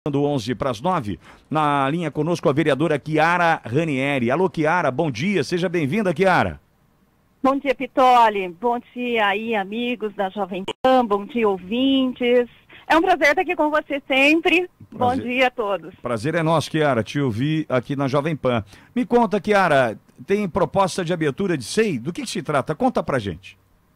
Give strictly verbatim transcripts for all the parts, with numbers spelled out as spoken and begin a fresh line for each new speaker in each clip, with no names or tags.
Do onze para as nove, na linha conosco a vereadora Chiara Ranieri. Alô, Chiara, bom dia, seja bem-vinda, Chiara.
Bom dia, Pitoli, bom dia aí, amigos da Jovem Pan, bom dia, ouvintes. É um prazer estar aqui com você sempre. Prazer. Bom dia a todos.
Prazer é nosso, Chiara, te ouvir aqui na Jovem Pan. Me conta, Chiara, tem proposta de abertura de S E I? Do que, que se trata? Conta pra gente.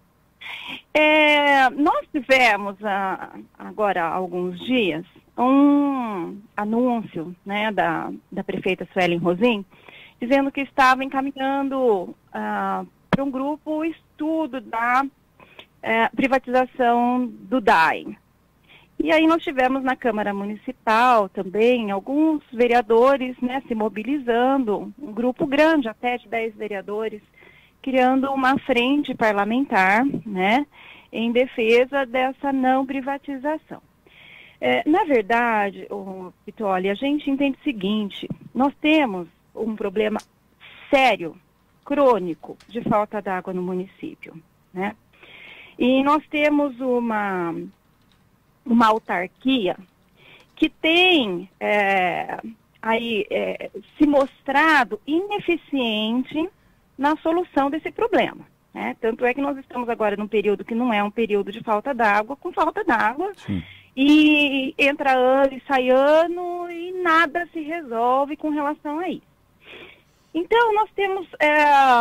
É, nós tivemos ah, agora há alguns dias um anúncio, né, da, da prefeita Suelen Rosim, dizendo que estava encaminhando ah, para um grupo o estudo da eh, privatização do D A I. E aí nós tivemos na Câmara Municipal também alguns vereadores, né, se mobilizando, um grupo grande, até de dez vereadores, criando uma frente parlamentar, né, em defesa dessa não privatização. É, na verdade, oh, Pitoli, a gente entende o seguinte: nós temos um problema sério, crônico, de falta d'água no município, né? E nós temos uma, uma autarquia que tem é, aí, é, se mostrado ineficiente na solução desse problema, né? Tanto é que nós estamos agora num período que não é um período de falta d'água, com falta d'água, e entra ano e sai ano e nada se resolve com relação a isso. Então, nós temos é,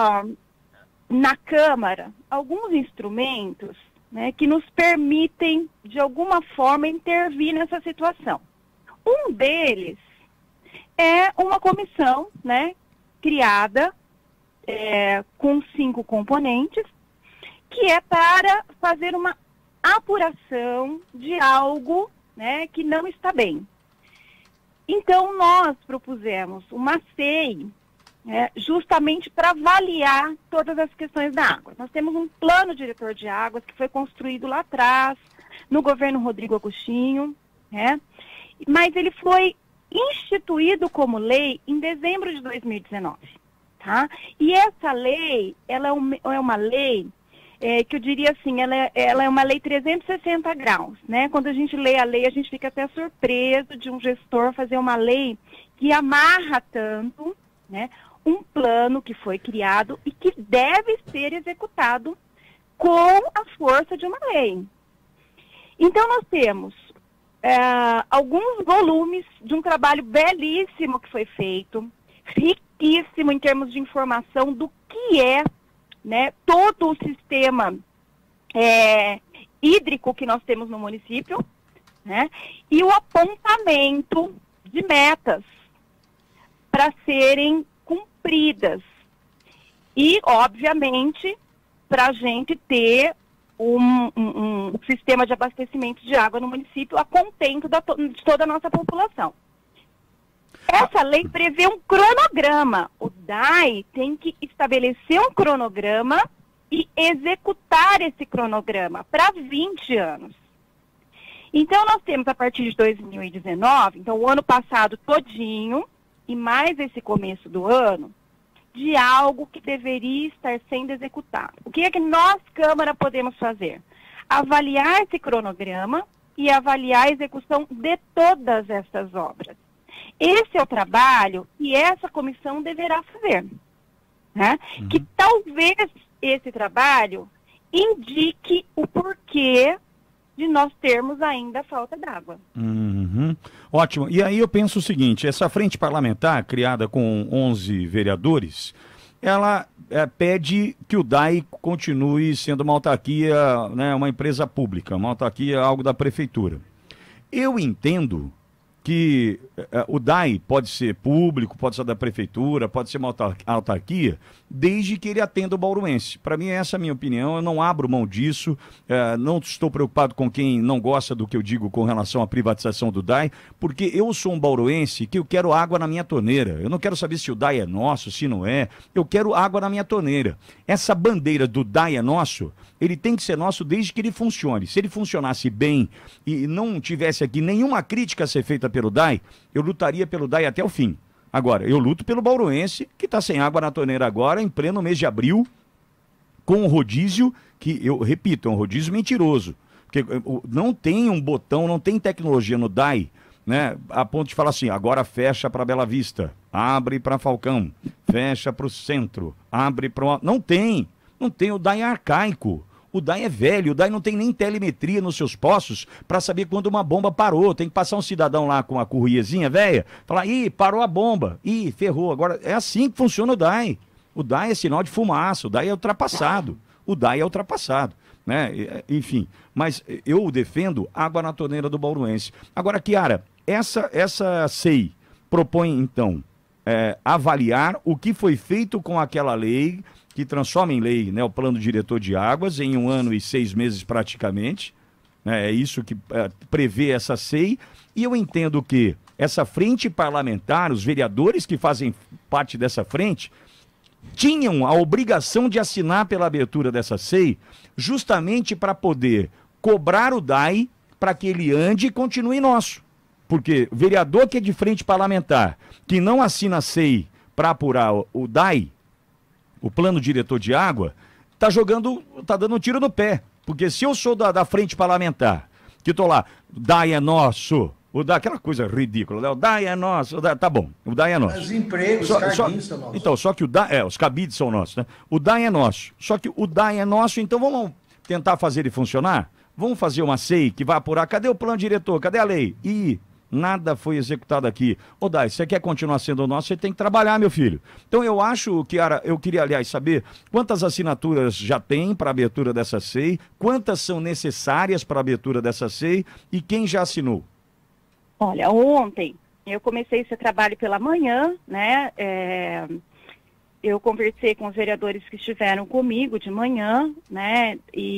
na Câmara alguns instrumentos, né, que nos permitem, de alguma forma, intervir nessa situação. Um deles é uma comissão, né, criada é, com cinco componentes, que é para fazer uma apuração de algo, né, que não está bem. Então, nós propusemos uma S E I, né, justamente para avaliar todas as questões da água. Nós temos um plano diretor de águas que foi construído lá atrás, no governo Rodrigo Agostinho, né, mas ele foi instituído como lei em dezembro de dois mil e dezenove. Tá? E essa lei, ela é uma lei É, que eu diria assim, ela é, ela é uma lei trezentos e sessenta graus, né? Quando a gente lê a lei, a gente fica até surpreso de um gestor fazer uma lei que amarra tanto, né, um plano que foi criado e que deve ser executado com a força de uma lei. Então, nós temos é, alguns volumes de um trabalho belíssimo que foi feito, riquíssimo em termos de informação do que é, né, todo o sistema é, hídrico que nós temos no município, né, e o apontamento de metas para serem cumpridas. E, obviamente, para a gente ter um, um, um sistema de abastecimento de água no município a contento da to de toda a nossa população. Essa lei prevê um cronograma. O D A I tem que estabelecer um cronograma e executar esse cronograma para vinte anos. Então, nós temos a partir de dois mil e dezenove, então o ano passado todinho, e mais esse começo do ano, de algo que deveria estar sendo executado. O que é que nós, Câmara, podemos fazer? Avaliar esse cronograma e avaliar a execução de todas essas obras. Esse é o trabalho que essa comissão deverá fazer, né? Uhum. Que talvez esse trabalho indique o porquê de nós termos ainda falta d'água.
Uhum. Ótimo. E aí eu penso o seguinte: essa frente parlamentar, criada com onze vereadores, ela é, pede que o D A I continue sendo uma autarquia, né, uma empresa pública, uma autarquia, algo da prefeitura. Eu entendo que uh, o D A I pode ser público, pode ser da prefeitura, pode ser uma autarquia, desde que ele atenda o bauruense. Para mim, essa é a minha opinião, eu não abro mão disso, uh, não estou preocupado com quem não gosta do que eu digo com relação à privatização do D A I, porque eu sou um bauruense que eu quero água na minha torneira. Eu não quero saber se o D A I é nosso, se não é, eu quero água na minha torneira. Essa bandeira do D A I é nosso, ele tem que ser nosso desde que ele funcione. Se ele funcionasse bem e não tivesse aqui nenhuma crítica a ser feita pelo D A I, eu lutaria pelo D A I até o fim. Agora, eu luto pelo bauruense, que está sem água na torneira agora, em pleno mês de abril, com um rodízio, que, eu repito, é um rodízio mentiroso. Porque não tem um botão, não tem tecnologia no D A I né, a ponto de falar assim, agora fecha para Bela Vista, abre para Falcão, fecha para o centro, abre para... Não tem, não tem, o D A I é arcaico. O D A I é velho, o D A I não tem nem telemetria nos seus postos para saber quando uma bomba parou. Tem que passar um cidadão lá com uma curriezinha velha, falar, ih, parou a bomba, ih, ferrou. Agora, é assim que funciona o D A I. O D A I é sinal de fumaça, o D A I é ultrapassado. O D A I é ultrapassado, né? Enfim, mas eu defendo água na torneira do bauruense. Agora, Chiara, essa, essa C E I propõe, então, é, avaliar o que foi feito com aquela lei que transforma em lei, né, o plano diretor de águas em um ano e seis meses praticamente, né, é isso que é, prevê essa C E I, e eu entendo que essa frente parlamentar, os vereadores que fazem parte dessa frente, tinham a obrigação de assinar pela abertura dessa C E I, justamente para poder cobrar o D A I para que ele ande e continue nosso. Porque o vereador que é de frente parlamentar, que não assina a C E I para apurar o, o D A I, o plano diretor de água, tá jogando, tá dando um tiro no pé. Porque se eu sou da, da frente parlamentar, que tô lá, o D A I é nosso, o D A I, aquela coisa ridícula, né? O D A I é nosso, o D A I, tá bom, o D A I é nosso.
Os empregos,
só,
os
só,
carguinhos são nossos.
Então, só que o D A I, é, os cabides são nossos, né? O D A I é nosso, só que o D A I é nosso, então vamos tentar fazer ele funcionar? Vamos fazer uma C E I que vai apurar, cadê o plano diretor, cadê a lei? E nada foi executado aqui. Ô, D A I, você quer continuar sendo nosso, você tem que trabalhar, meu filho. Então eu acho, Chiara, eu queria, aliás, saber quantas assinaturas já tem para a abertura dessa C E I, quantas são necessárias para a abertura dessa C E I e quem já assinou.
Olha, ontem eu comecei esse trabalho pela manhã, né? É, eu conversei com os vereadores que estiveram comigo de manhã, né?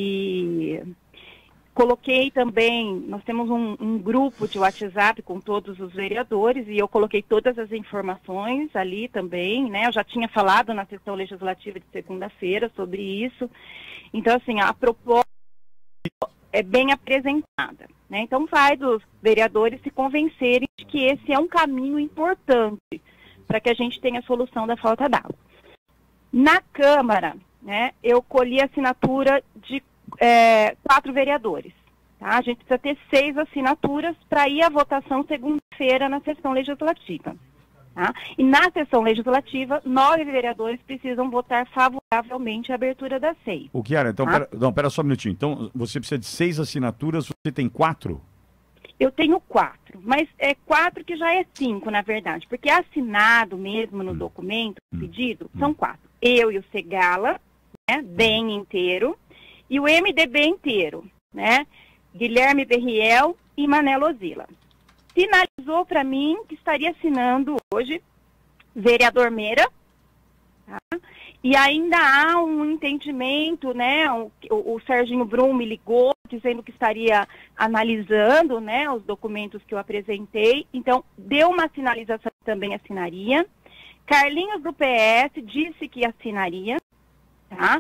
E coloquei também, nós temos um, um grupo de WhatsApp com todos os vereadores e eu coloquei todas as informações ali também, né? Eu já tinha falado na sessão legislativa de segunda-feira sobre isso. Então, assim, a proposta é bem apresentada, né? Então, vai dos vereadores se convencerem de que esse é um caminho importante para que a gente tenha a solução da falta d'água. Na Câmara, né, eu colhi a assinatura de É, quatro vereadores. Tá? A gente precisa ter seis assinaturas para ir à votação segunda-feira na sessão legislativa. Tá? E na sessão legislativa, nove vereadores precisam votar favoravelmente a abertura da C E I.
O Chiara, então,
tá?
pera, não, pera só um minutinho. Então, você precisa de seis assinaturas, você tem quatro?
Eu tenho quatro, mas é quatro que já é cinco, na verdade, porque assinado mesmo no hum. documento, hum. pedido, hum. são quatro. Eu e o Segala, né, bem inteiro, e o M D B inteiro, né? Guilherme Berriel e Manela Ozila. Sinalizou para mim que estaria assinando hoje vereador Meira, tá? E ainda há um entendimento, né? O, o, o Serginho Brum me ligou dizendo que estaria analisando, né, os documentos que eu apresentei. Então, deu uma sinalização que também assinaria. Carlinhos do P S disse que assinaria, tá?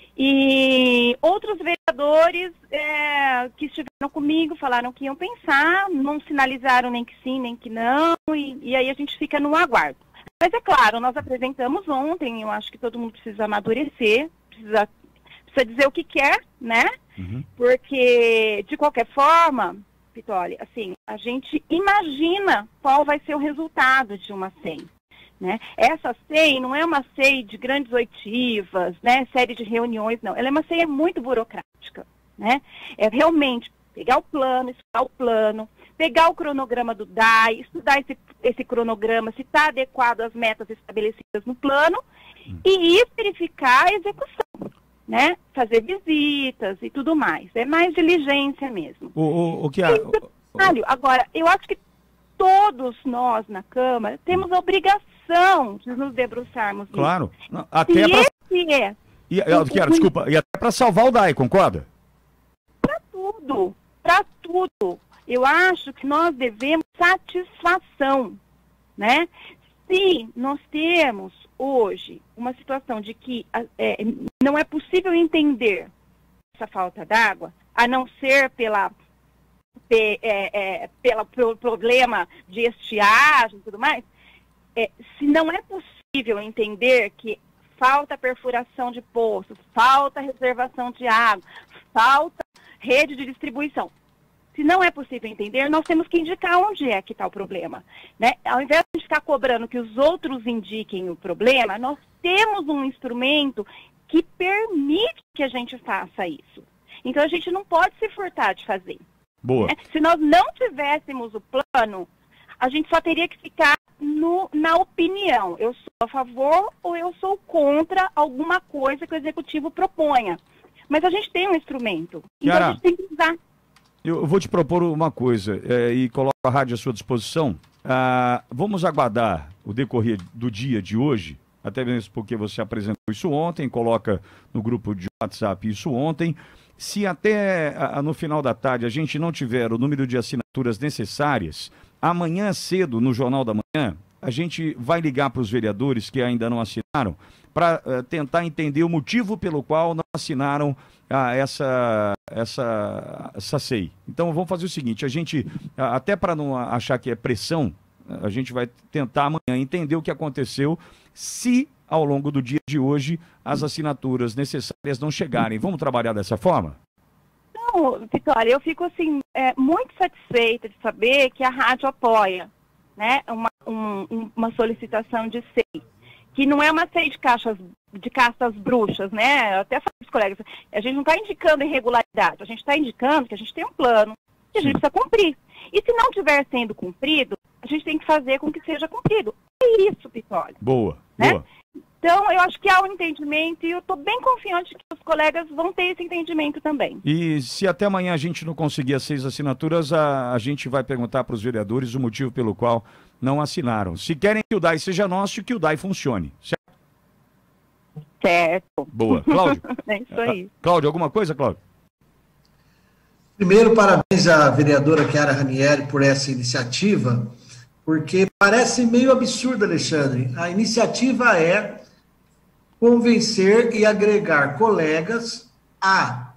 E outros vereadores é, que estiveram comigo falaram que iam pensar, não sinalizaram nem que sim, nem que não, e, e aí a gente fica no aguardo. Mas é claro, nós apresentamos ontem, eu acho que todo mundo precisa amadurecer, precisa, precisa dizer o que quer, né? Uhum. Porque, de qualquer forma, Pitoli, assim, a gente imagina qual vai ser o resultado de uma C E I. Né? Essa C E I não é uma C E I de grandes oitivas, né? Série de reuniões, não. Ela é uma C E I muito burocrática, né? É realmente pegar o plano, estudar o plano, pegar o cronograma do D A I, estudar esse, esse cronograma, se está adequado às metas estabelecidas no plano, hum. e ir verificar a execução, né? Fazer visitas e tudo mais. É mais diligência mesmo.
O, o, o que há...
Agora, eu acho que todos nós na Câmara temos a obrigação de nos debruçarmos nisso.
Claro. Não, até pra...
esse é.
E, Chiara, desculpa, e até para salvar o D A I, concorda?
Para tudo, para tudo. Eu acho que nós devemos satisfação, né? Se nós temos hoje uma situação de que é, não é possível entender essa falta d'água, a não ser pela... É, é, pela, pelo problema de estiagem e tudo mais, é, se não é possível entender que falta perfuração de poços, falta reservação de água, falta rede de distribuição, Se não é possível entender, nós temos que indicar onde é que está o problema, né? Ao invés de ficar cobrando que os outros indiquem o problema, nós temos um instrumento que permite que a gente faça isso. Então, a gente não pode se furtar de fazer.
Boa.
Né? Se nós não tivéssemos o plano, a gente só teria que ficar no, na opinião. Eu sou a favor ou eu sou contra alguma coisa que o executivo proponha. Mas a gente tem um instrumento. Então,
Chiara,
a gente tem que usar.
Eu vou te propor uma coisa é, e coloco a rádio à sua disposição. Ah, vamos aguardar o decorrer do dia de hoje, até mesmo porque você apresentou isso ontem, coloca no grupo de WhatsApp isso ontem. Se até ah, no final da tarde a gente não tiver o número de assinaturas necessárias, amanhã cedo, no Jornal da Manhã, a gente vai ligar para os vereadores que ainda não assinaram para uh, tentar entender o motivo pelo qual não assinaram uh, essa, essa, essa S E I. Então vamos fazer o seguinte, a gente, uh, até para não achar que é pressão, uh, a gente vai tentar amanhã entender o que aconteceu se ao longo do dia de hoje as assinaturas necessárias não chegarem. Vamos trabalhar dessa forma?
Não, Vitória, eu fico assim, é, muito satisfeita de saber que a rádio apoia, né, uma, um, uma solicitação de S E I, que não é uma S E I de, caixas, de castas bruxas, né? Eu até falei para os colegas, a gente não está indicando irregularidade, a gente está indicando que a gente tem um plano que a gente precisa cumprir. E se não estiver sendo cumprido, a gente tem que fazer com que seja cumprido. É isso, Vitória.
Boa,
né?
boa.
Então, eu acho que há um entendimento e eu estou bem confiante que os colegas vão ter esse entendimento também.
E se até amanhã a gente não conseguir as seis assinaturas, a, a gente vai perguntar para os vereadores o motivo pelo qual não assinaram. Se querem que o D A I seja nosso, que o D A I funcione. Certo?
Certo.
Boa. Cláudio?
É isso aí.
Cláudio, alguma coisa, Cláudio?
Primeiro, parabéns à vereadora Chiara Ranieri por essa iniciativa, porque parece meio absurdo, Alexandre. A iniciativa é convencer e agregar colegas a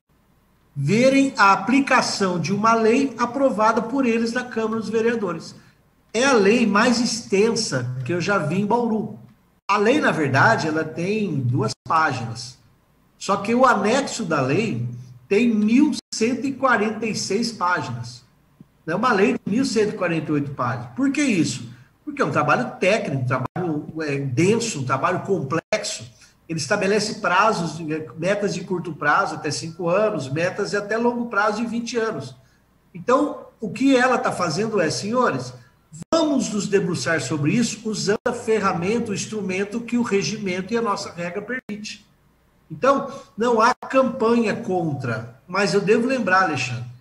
verem a aplicação de uma lei aprovada por eles na Câmara dos Vereadores. É a lei mais extensa que eu já vi em Bauru. A lei, na verdade, ela tem duas páginas. Só que o anexo da lei tem mil cento e quarenta e seis páginas. É uma lei de mil cento e quarenta e oito páginas. Por que isso? Porque é um trabalho técnico, um trabalho é, denso, um trabalho complexo. Ele estabelece prazos, metas de curto prazo, até cinco anos, metas de até longo prazo de vinte anos. Então, o que ela está fazendo é, senhores, vamos nos debruçar sobre isso usando a ferramenta, o instrumento que o regimento e a nossa regra permite. Então, não há campanha contra, mas eu devo lembrar, Alexandre,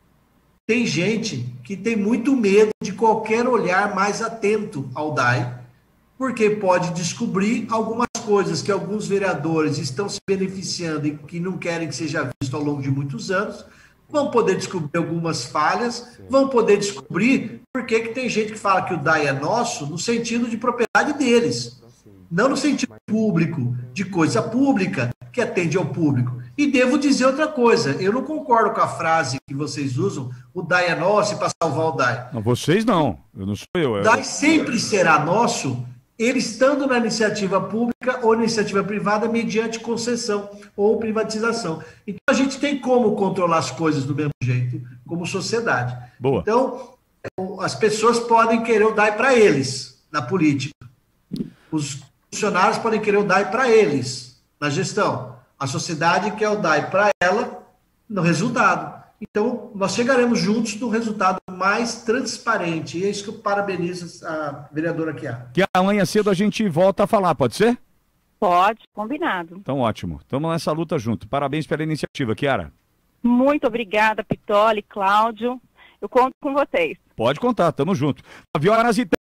tem gente que tem muito medo de qualquer olhar mais atento ao D A I, porque pode descobrir algumas coisas que alguns vereadores estão se beneficiando e que não querem que seja visto ao longo de muitos anos, vão poder descobrir algumas falhas, Sim. vão poder descobrir por que que tem gente que fala que o D A I é nosso no sentido de propriedade deles, não no sentido público, de coisa pública, que atende ao público. E devo dizer outra coisa, eu não concordo com a frase que vocês usam, o D A I é nosso e para salvar o D A I.
Não, vocês não, eu não sou eu.
O D A I sempre será nosso, ele estando na iniciativa pública ou iniciativa privada mediante concessão ou privatização. Então, a gente tem como controlar as coisas do mesmo jeito, como sociedade.
Boa.
Então, as pessoas podem querer o D A I para eles, na política. Os funcionários podem querer o D A I para eles, na gestão. A sociedade quer o D A I para ela, no resultado. Então, nós chegaremos juntos no resultado mais transparente. E é isso que eu parabenizo a vereadora Chiara.
Que amanhã cedo a gente volta a falar, pode ser?
Pode, combinado.
Então, ótimo. Estamos nessa luta junto. Parabéns pela iniciativa, Chiara.
Muito obrigada, Pitoli, Cláudio. Eu conto com vocês.
Pode contar, tamo junto. nove horas e